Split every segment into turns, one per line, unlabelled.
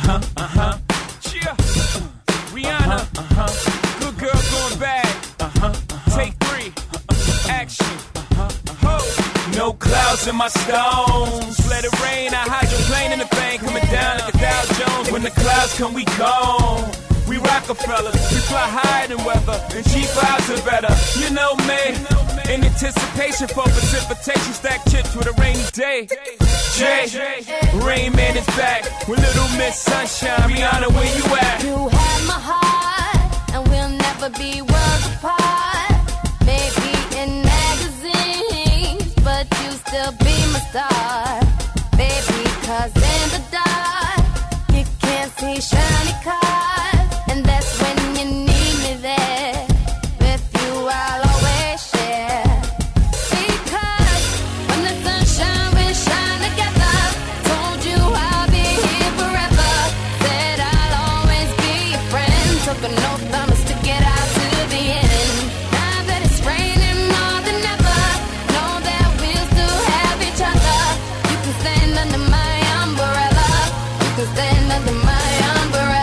Yeah. Rihanna. Good girl going bad. Take 3. Action. Ho. No clouds in my stones. Let it rain. I hydroplane in the thing. Coming down like a Dow Jones. When the clouds come, we gone. We Rockefellers, we fly higher than weather, and cheap vibes are better. You know me, in anticipation for precipitation, stack chips with a rainy day. Jay, Rain Man is back with Little Miss Sunshine. Rihanna, where you at?
You have my heart, and we'll never be worlds apart. Maybe in magazines, but you still be my star. Baby, 'cause in the dark, you can't see shiny cars. And that's when you need me there. With you I'll always share. Because when the sunshine will shine together, told you I'll be here forever. Said I'll always be your friend. Took an oath I'ma stick it out to the end. Now that it's raining more than ever, know that we'll still have each other. You can stand under my umbrella. You can stand under my umbrella.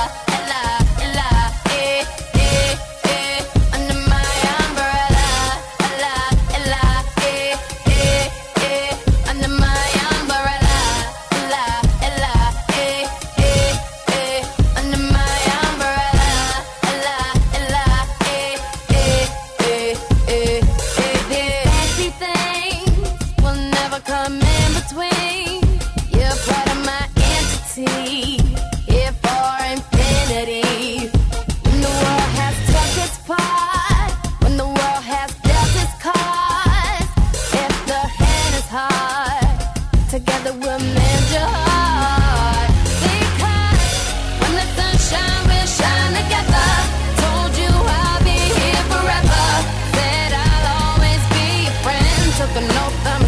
Together we'll mend your heart. Because when the sunshine will shine together, told you I'll be here forever. Said I'll always be your friend. Took an oath